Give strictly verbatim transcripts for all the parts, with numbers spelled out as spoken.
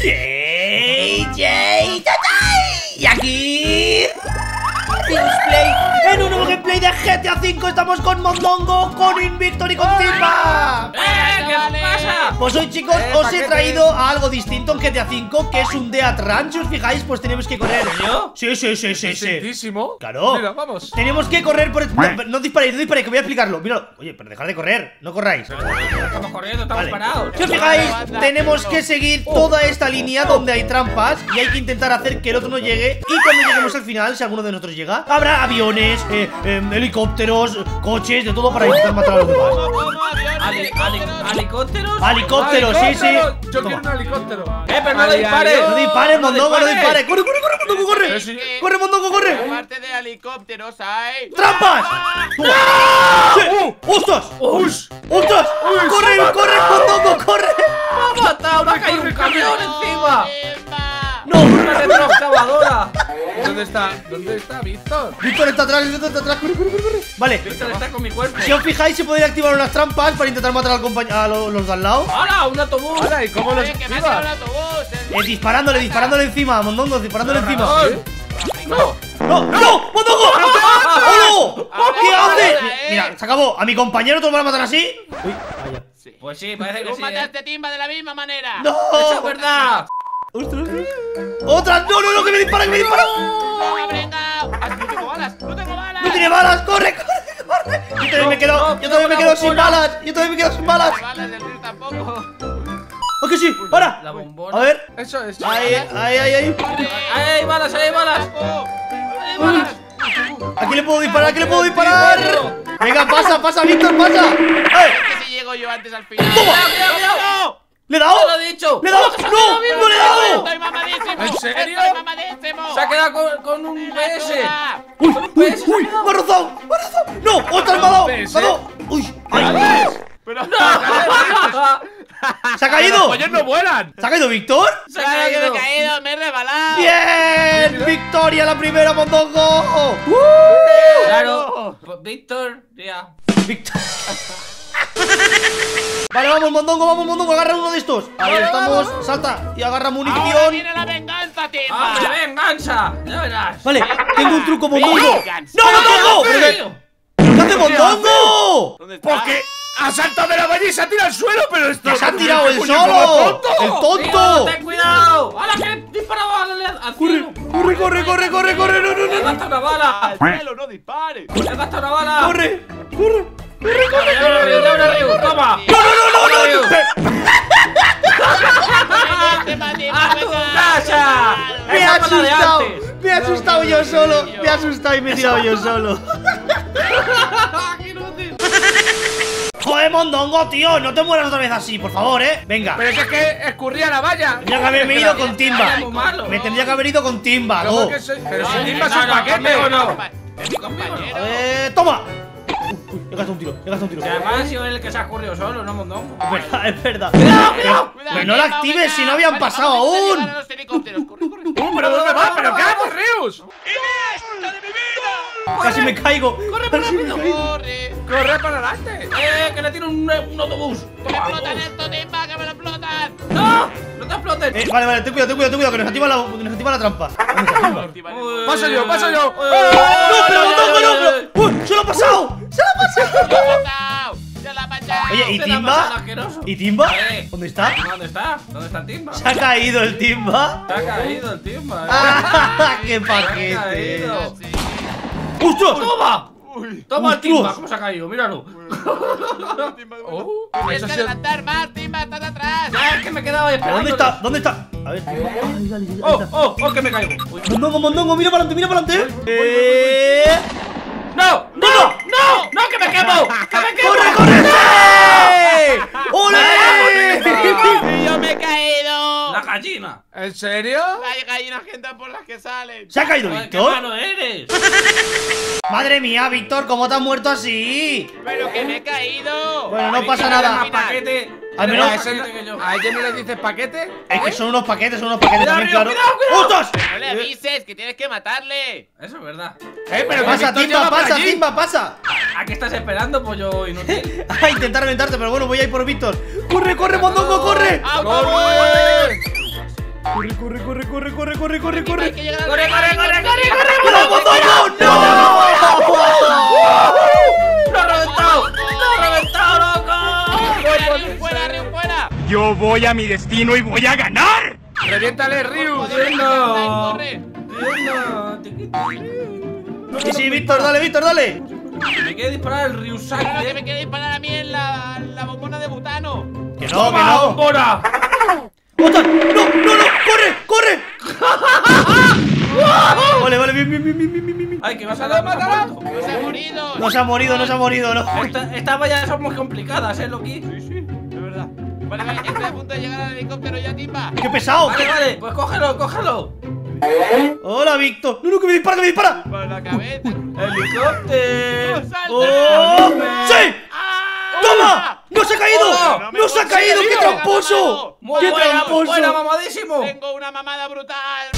¡Yay! ¡Yay! ¡Yay! Y aquí... Gameplay, en un nuevo gameplay de G T A cinco estamos con Mondongo, con Invictor y con Timba. ¡Eh! ¿Qué pasa? Pues hoy, chicos, Eh, os he paquete. traído a algo distinto en G T A cinco, que es un Death Run. Si os fijáis, pues tenemos que correr. ¿Yo? Sí, sí, sí, sí, sí. Distintísimo. Claro. Mira, vamos. Tenemos que correr por... No, no disparéis, no disparéis, que voy a explicarlo. Mira, oye, pero dejad de correr, no corráis. Estamos corriendo, estamos Vale. parados. Si os fijáis, tenemos que seguir toda esta línea donde hay trampas y hay que intentar hacer que el otro no llegue. Y cuando lleguemos al final, si alguno de nosotros llega, habrá aviones, eh, eh, helicópteros, coches, de todo para intentar matar a los demás. Ali- ali- ¿Helicópteros? Helicópteros, sí, sí. Helicóptero. Yo Toma. quiero un helicóptero. ¡Eh, pero no Ali- dispares! No dispares, Mondongo, no dispares. dispares. Corre, corre, corre, Mondongo, corre. Pero si- Corre, Mondongo, corre. Aparte de helicópteros hay... ¡Trampas! Toma. Sí. ¡Ostras! ¡Ush! ¡Ostras! ¡Corre, corre, Mondongo, corre! ¡Me ha matado! ¡Me ha caído un camión encima! ¡No! ¡Una retroexcavadora! ¿Dónde está? ¿Dónde está Víctor? Víctor está atrás, Víctor está atrás. Corre, corre, corre, corre. Vale. Víctor está con mi cuerpo. Si os fijáis, se pueden activar unas trampas para intentar matar al compañ- a lo- los de al lado. ¡Hala! ¡Un autobús! Hola, ¿y cómo los Oye, que me ha tirado un activas? autobús. Eh, disparándole, disparándole encima, Mondongo, disparándole encima. ¿Sí? ¡No! ¡No! ¡No! ¡Mondongo! ¡Oh, no! ¿Qué haces? eh. Mira, se acabó. ¿A mi compañero te lo van a matar así? Uy, vaya. Pues sí, parece que Tú sí. mataste a Timba de la misma manera. ¡No! ¡Eso es verdad! ¡Ostras, ostras! ¡Otra! ¡No, no, no! ¡Que me dispara, que me dispara! ¡No, venga! Ah, no tengo balas, no tengo balas. ¡No tiene balas! ¡Corre, corre, corre! Yo también me quedo, no, yo también me no, quedo no, sin no. balas. Yo también me quedo sin balas. No tengo balas, del río tampoco. ¡Oh, que sí! ¡Para! La bombona. A ver. Eso es. Ahí, ahí, ahí, ahí. ¡Ahí hay balas! ¡Ahí hay balas! ¡Hay balas! ¿A quién le puedo disparar? ¿A quién le puedo disparar? Venga, pasa, pasa, Víctor, pasa. ¡Eh! Que si llego yo antes al final. ¡Toma! ¡Cuidado, cuidado! ¿Le he dado? ¡Te lo he dicho! ¡Le he dado! ¡No! ¡No le he dado! ¡Estoy mamadísimo! ¿En serio? ¡Estoy mamadísimo! ¡Se ha quedado con, con un P S! ¡Uy, uy, uy! ¡Me ha rozado! ¡Me ha rozado! ¡No! ¡Ostras, me ha dado! ¡Me ha dado! ¡Uy! ¡Ay! Pero ¡Se ha caído! ¡Los pollos no vuelan! ¿Se ha caído Víctor? ¡Se ha claro que me he caído! caído, me he rebalado. ¡Bien! ¡Victoria la primera, Mondongo! ¡Uh! ¡Claro! Pues Víctor, ya. Víctor. Vale, vamos, Mondongo, vamos, Mondongo, agarra uno de estos. Ahí estamos, salta y agarra Ahora munición. viene la venganza, Timba. ¡Hombre, venganza! ¡Ya verás! Vale, tengo un truco, Mondongo. Venganza. ¡No, Mondongo! ¡Tío! ¿Qué hace Mondongo? ¿Dónde está? Porque ha saltado de la valla y se ha tirado al suelo, pero esto. ¡Que se ha tirado el ¡Coño, como solo! tonto! ¡El ¡Tío, tonto! ten cuidado! ¡Hala, que disparaba al, al cielo! Corre, corre, corre, corre, corre, no, no, ¡He no, no. gastado una bala! Al cielo, no dispares. ¡He gastado una bala! Corre, corre. ¡Ya me río, ya me río! ¡Toma! No, no, no, no, no. Timba, Timba, ¡A tu venga. casa! Me he Esa fue la de asustado. antes. Me he asustado yo solo. Me he asustado y me he tirado yo solo. ¡Qué inútil! Joder, Mondongo, tío, no te mueras otra vez así, por favor, eh. Venga. Pero es que escurría la valla. Tendría que haberme ido con Timba. Era muy malo. Me tendría que haber ido con Timba, ¿Cómo no. que soy? Pero No, si no, Timba es no, un no, paquete. conmigo no. Es mi compañero. Eh, toma. Uy, uy, he gastado un tiro, he gastado un tiro. Si además ha sido el que se ha ocurrido solo, no Mondongo. Es verdad, es verdad. Cuidado, Pero, Cuidado, pero no la Timba, actives venga. si no habían Vale, pasado vamos a aún. llegar a los helicópteros. Corre, corre. Uh, ¿Pero dónde va? ¿Pero qué haces, Rius? Casi me caigo. ¡Corre más Casi me rápido! caigo. Corre. Corre para adelante. ¡Eh, que le tiro un, un autobús! Que me explotan esto, Timba, que me lo explotan. ¡No! ¡No te exploten! Eh, vale, vale, ten cuidado, ten cuidado, ten cuidado, que nos activa la, que nos activa la trampa. ¿Dónde está Timba? Uy, Paso yo, paso yo. uy, ¡No, pero uy, Mondongo, uy, no! uy, pero- ¡Uy, se lo ha pasado! ¡Se lo ha pasado! ¡Ya la ha pasado! ¡Ya la ha pasado! Oye, ¿y Se la ha pasado el Timba? asqueroso. ¿Y Timba? Eh. ¿Dónde está? ¿Dónde está? ¿Dónde está el Timba? ¿Se ha caído el Timba? Se ha caído el Timba, eh. ¡Ah, qué Se ha paquete! caído. ¡Ostras! ¡Toma! Uy. ¡Toma el ¡Ostras! Timba! ¿Cómo se ha caído? Míralo. Timba, Oh, Tienes eso que sí. adelantar más, Timba, estás atrás. Ya, es que me he quedado ahí ¿Pero esperando. dónde está? ¿Dónde está? A ver, Timba. Ahí, ahí, ahí, ahí ¡Oh, está. oh, oh, que me caigo! Uy. Mondongo, Mondongo, mira para adelante, mira para adelante. Eh... ¡No! ¡No! ¡No! ¡No, que me quemo! ¡Que me quemo! ¡Corre, corre! ¡Sí! ¡Ole! ¡Y yo me he caído! ¡La gallina! ¿En serio? Hay gallinas que entran por las que salen. ¿Se ha caído Joder, ¡Qué Víctor? malo eres! Madre mía, Víctor, ¿cómo te has muerto así? Pero que me he caído. Bueno, no A mí pasa que me da nada. más paquete. Al Eres menos- más paquete que yo. ¿A ella no le dices paquete? Es que son unos paquetes, son unos paquetes Cuidado, también, claro. cuidado, cuidado. ¡Ostras! No le avises, que tienes que matarle. Eso es verdad. Eh, pero que Pasa, Víctor Timba, lleva por pasa, allí. Timba, pasa. ¿A qué estás esperando, pollo inútil? A intentar aventarte, pero bueno, voy a ir por Víctor. ¡Corre, corre, Mondongo, corre! ¡Autobús! ¡Corre! Corre, corre, corre, corre, corre, corre, corre, Hay corre. que llegar al Corre, corre, rinconcito, corre, corre, venga. corre, ¡Pero Mondongo! ¡No! ¡Lo he reventado! ¡Lo he reventado, loco! Fuera, Ryu, fuera, Ryu, fuera. Yo voy a mi destino y voy a ganar. ¡Reviéntale, Ryu! Corre, no. corre. Sí, sí, Víctor, dale, Víctor, dale. Me quiere disparar el Ryusaki, Claro que eh. me quiere disparar a mí en la, la bombona de butano. Que no, que no. ¡Bombona! ¡Ostras! ¡No, no, no! ¡Corre, corre! Vale, vale, bien, bien, bien, bien, bien, bien, bien. ¡Ay, que vas a dar matar! No se ha morido. No se ha morido, no se ha morido, no. Esta- Estas vallas son muy complicadas, ¿eh, Loki? Sí, sí, de verdad. Vale, vale, estoy a punto de llegar al helicóptero ya, Timba. ¡Qué pesado! Vale, vale, pues cógelo, cógelo. ¡Hola, Víctor! ¡No, no, que me dispara, que me dispara! Por la cabeza. ¡Helicóptero! ¡Salta! ¡Oh! ¡Sí! ¡Ah! ¡Toma! ¡No se ha caído! ¡Oh! ¡No se ha caído! ¡Qué tramposo! ¡Muy ¡Qué buena, muy buena, tramposo! mamadísimo! Tengo una mamada brutal.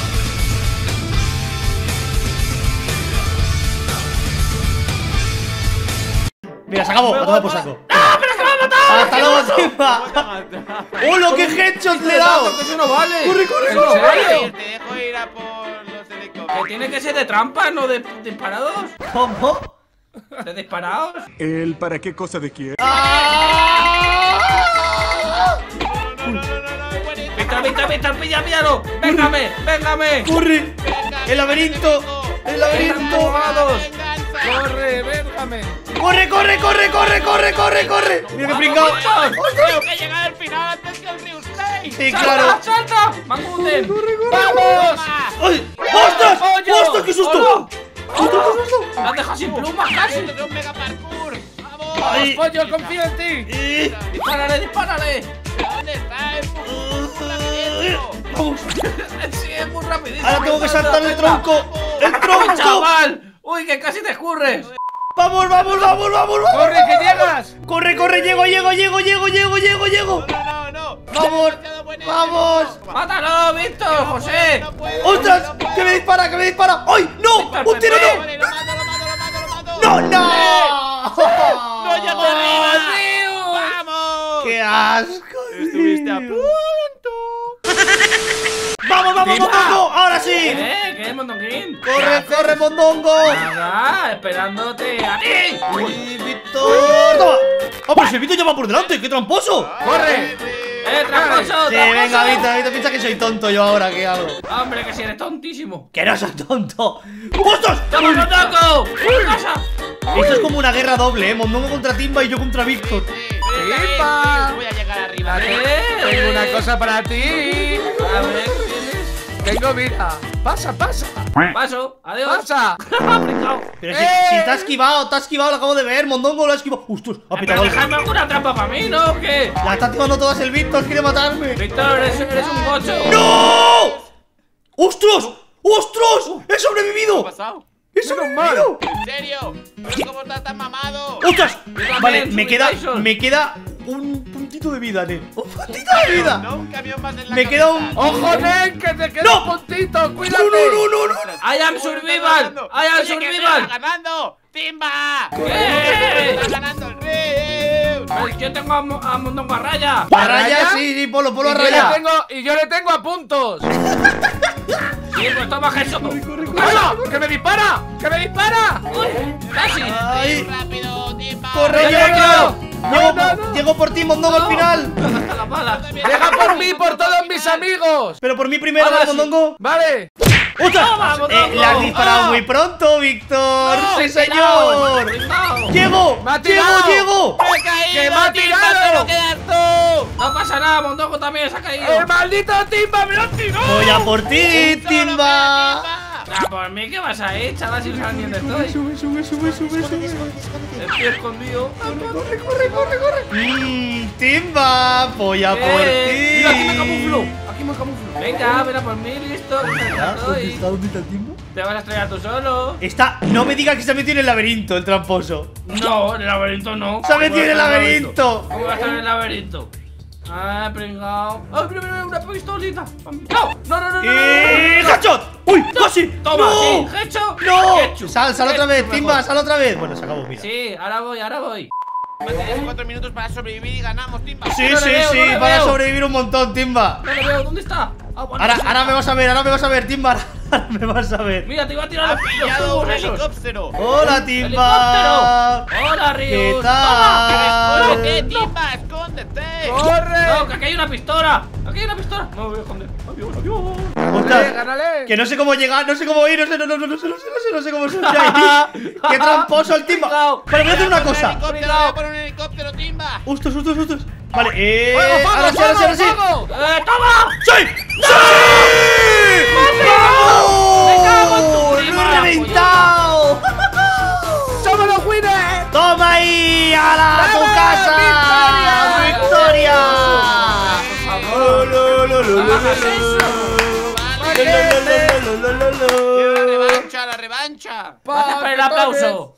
Mira, se acabó, Me a tomar voy, por saco. ¡No, pero es que me ha matado! ¡Hasta luego, Timba! ¡Hola, qué headshot le he dado! ¡Que eso no vale! ¡Corre, corre, ¿En corre! serio? Te dejo ir a por los Que helicópteros. tiene que ser de trampa, no de disparados. ¿Cómo? ¿De disparados? ¿El para qué cosa de quién? ¡Ah! No, no, no, no, no, buenísimo. ¡Víctor, Víctor, Víctor, pilla, píllalo! ¡Véngame, véngame! ¡Corre! Venga, ¡El laberinto! ¡El laberinto! ¡Vamos! venganza. ¡Corre, véngame! ¡Corre, corre, corre, corre, corre, corre, corre! ¡Mira qué pringao! Tengo que llegar al final antes que el Ryu seis. ¡Sí, ¡Salta, claro! salta! ¡Manguten! ¡Vamos! ¡Ay! ¡Ostras! ¡Pollo! ¡Ostras, qué susto! ¡Hola! ¡Ostras, qué susto! ¡Me has dejado sin plumas casi! Esto es un mega parkour. ¡Vamos! Ay. ¡Pollo, confío en ti! Eh, ¡Dispárale, dispárale! ¿Dónde está el parkour labyrinto? ¡Vamos! Sí, es muy rapidísimo. ¡Ahora tengo que saltar el Venga. tronco! ¡El ¡Uy, tronco! chaval! ¡Uy, que casi te escurres! ¡Vamos, vamos, vamos, vamos, vamos! ¡Corre, que llegas! ¡Corre, corre! ¡Llego, llego, llego, llego, llego, llego, llego! No, no, no. ¡Vamos! Demasiado buen ¡Vamos! ¡Mátalo, Víctor, José! No puedo, ¡Ostras! no puedo. ¡Que me dispara, que me dispara! ¡Ay! ¡No! ¡Un tiro no! Vale, lo mato, lo mato, lo mato, lo mato. ¡No, no! ¡No llegó arriba! Ryu! ¡Vamos! ¡Qué asco! Estuviste a tío! punto. ¡Vamos, vamos, Timba. Mondongo! ¡Ahora sí! ¿Eh? ¿Qué, Mondonguín? ¡Corre, corre, Mondongo! Nada, esperándote a ti. ¡Uy, Víctor! ¡Toma! ¡Ah, pero si el Víctor ya va por delante! ¡Qué tramposo! ¡Corre! ¡Eh, tramposo, Sí, tramposo! venga, Víctor, Víctor, piensa que soy tonto yo ahora, ¿qué hago? Hombre, que si eres tontísimo. ¡Que no soy tonto! ¡Ostras! ¡Toma, Mondongo! ¡Uy, casa! Esto es como una guerra doble, ¿eh? Mondongo contra Timba y yo contra Víctor. ¡Timba! Voy a llegar arriba. ¿Qué? Tengo una cosa para ti. A ver, ¿qué tienes? Tengo vida. Pasa, pasa. Paso, adiós. Pasa. Aplicado. Pero si, ¡Eh! si te has esquivado, te has esquivado, lo acabo de ver. Mondongo lo ha esquivado. ¡Ostras! Ha pitado Pero algo. dejadme alguna trampa para mí, ¿no? ¿O qué? La está activando todas el Víctor, quiere matarme. Víctor, eres, eres un gocho. ¡No! ¡Ostras! ¡Ostras! ¡He ¿Qué ha sobrevivido! pasado? ¡He sobrevivido! ¿En serio? ¿Pero cómo estás tan mamado? ¡Ostras! también, Vale, me Subir queda, Tyson. me queda un puntito de vida, Nen. ¡Un puntito de vida! No, un camión más en la Me queda un- cabeza. ¡Ojo, Nen! ¡Que te queda ¡No! un puntito! ¡No, ¡Cuídate! no, no, no, no! I am survival. I am Oye, que me survival. está ganando. ¡Timba! ¿Qué? ¡Está ganando el Ryu! Pero yo tengo a, Mo- a Mondongo a raya. ¡A raya? raya? Sí, sí, polo, polo a Y yo, le raya. tengo, y yo le tengo a puntos. Sí, pues toma Jesús. ¡Hola! ¡Que me dispara! ¡Que me dispara! Uy, casi. ¡Ay! ¡Rápido, Timba! ¡Corre, No llego llego. yo! Llego, no, no. llego por ti, Mondongo, al final. Hasta las balas. ¡Deja por mí, por todos mis amigos! Pero por mí primero, Ahora ¿vale, sí. Mondongo? Vale. ¡Ostras! Toma, Eh, Mondongo. la has disparado Ah. muy pronto, Víctor. No, ¡Sí, cuidado, señor! cuidado. ¡Llego! ¡Me ha ¡Llego, tirado! llego! ¡Me he caído! ¡Que me ha Timba, tirado! ¡Te lo quedas tú! No pasa nada, Mondongo también se ha caído. ¡El maldito Timba me lo tiró! Voy a por ti, ¡Solo Timba. para Timba! Ah, por mí, ¿qué vas a ir, chaval? Si no sabes ni dónde estoy. Sube, sube, sube, sube, sube. Estoy escondido. Corre, corre, corre, corre. Mmm, Timba, voy a por Eh, ti. Mira, aquí me camuflo. Aquí me camuflo. Venga, ven a por mí, listo. ¿Ya? ¿Dónde Estoy. está? ¿Dónde está Timba? Te vas a estrellar tú solo. Está, no me digas que se ha metido en el laberinto, el tramposo. No, en el laberinto no. Se ha metido en el ¿Cómo va a estar laberinto. ¿Cómo va a estar en el laberinto? Ah, pringao. ¡Ah, mira, mira, una pistolita! ¡No! ¡No, no, no, no! no, ¡Eh! no, no. ¡Headshot! ¡Uy! ¡Casi! ¡Toma! ¡No! ¡Sí! ¡Hecho! ¡No! Ketchup. Sal, sal otra Ketchup vez, mejor. Timba, sal otra vez. Bueno, se acabó, mira. Sí, Sí, ahora voy, ahora voy. Tienes cuatro minutos para sobrevivir y ganamos, Timba. sí, no le sí, veo, no le para veo. sobrevivir un montón, Timba. No lo veo, ¿dónde está? Ah, bueno, Ahora, sí. ahora me vas a ver, ahora me vas a ver, Timba. Ahora me vas a ver. Mira, te iba a tirar Ha los pillado un tubos esos. helicóptero. Hola, Timba. ¡Helicóptero! ¡Hola, Rius! ¿Qué ¡Toma! tal? ¿Pero qué, Timba? ¡Escóndete! ¡Corre! No, que aquí hay una pistola. Aquí hay una pistola. Me voy a esconder. Adiós, adiós. Ostras, gánale. que no sé cómo llegar, no sé cómo ir, no sé, no, no, no, no sé, no sé, no sé, no sé cómo subir ahí. ¡Qué tramposo el Timba! Vale, voy a hacer una Voy a cosa. poner un helicóptero, voy a poner un helicóptero, Timba. Ostras, ostras, ostras. Vale, eh. ¡Fuego, fuego, Ahora sí, ahora sí, ahora sí. fuego, fuego! ¡Eh, toma! ¡Sí! ¡Sí! ¡Me cago en tu ¡Vamos! ¡Lo prima, he reventado! ¡Somos los winners! ¡Toma ahí! ¡A la a tu ¡Vamos, casa! ¡Victoria! Por favor. Lo, lo, lo, lo, No hagas lo, eso. lo, lo, lo, lo, lo, lo, lo. La revancha, la revancha. Gracias por el aplauso.